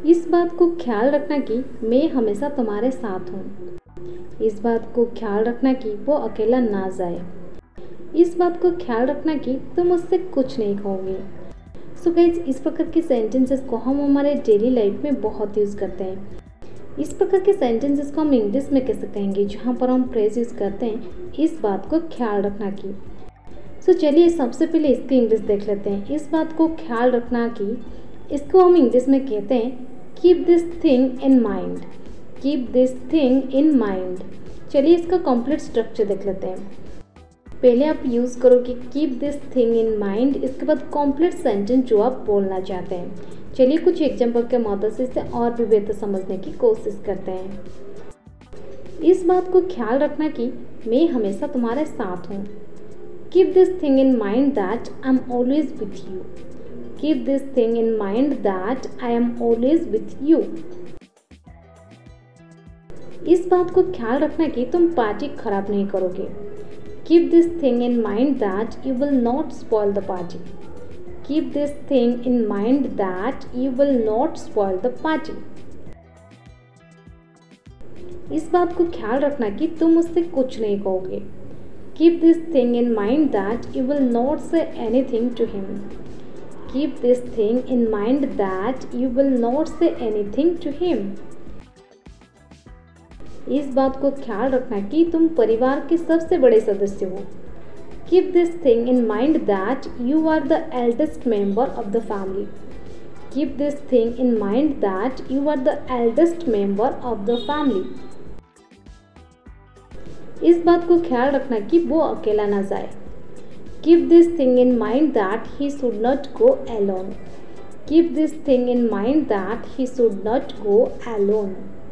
इस बात को ख्याल रखना कि मैं हमेशा तुम्हारे साथ हूँ। इस बात को ख्याल रखना कि वो अकेला ना जाए। इस बात को ख्याल रखना कि तुम उससे कुछ नहीं खोगे। सो गाइस, इस प्रकार के सेंटेंसेस को हम हमारे डेली लाइफ में बहुत यूज़ करते हैं। इस प्रकार के सेंटेंसेस को हम इंग्लिश में कैसे कहेंगे, जहाँ पर हम फ्रेज यूज़ करते हैं इस बात को ख्याल रखना की। सो चलिए सबसे पहले इसकी इंग्लिश देख लेते हैं। इस बात को ख्याल रखना की, इसको हम इंग्लिश में कहते हैं keep this thing in mind. Keep this thing in mind. चलिए इसका कंप्लीट स्ट्रक्चर देख लेते हैं। पहले आप यूज़ करोगे keep this thing in mind, इसके बाद कंप्लीट सेंटेंस जो आप बोलना चाहते हैं। चलिए कुछ एग्जाम्पल के मदद से इसे और भी बेहतर समझने की कोशिश करते हैं। इस बात को ख्याल रखना कि मैं हमेशा तुम्हारे साथ हूँ। Keep this thing in mind that I am always with you. Keep this thing in mind that I am always with you. इस बात को ख्याल रखना कि तुम पार्टी खराब नहीं करोगे। Keep this thing in mind that you will not spoil the party. Keep this thing in mind that you will not spoil the party. इस बात को ख्याल रखना कि तुम उससे कुछ नहीं कहोगे। Keep this thing in mind that you will not say anything to him. Keep this thing in mind that you will not say anything to him. इस बात को ख्याल रखना कि तुम परिवार के सबसे बड़े सदस्य हो। Keep this thing in mind that you are the eldest member of the family. Keep this thing in mind that you are the eldest member of the family. इस बात को ख्याल रखना कि वो अकेला ना जाए। Keep this thing in mind that he should not go alone. Keep this thing in mind that he should not go alone.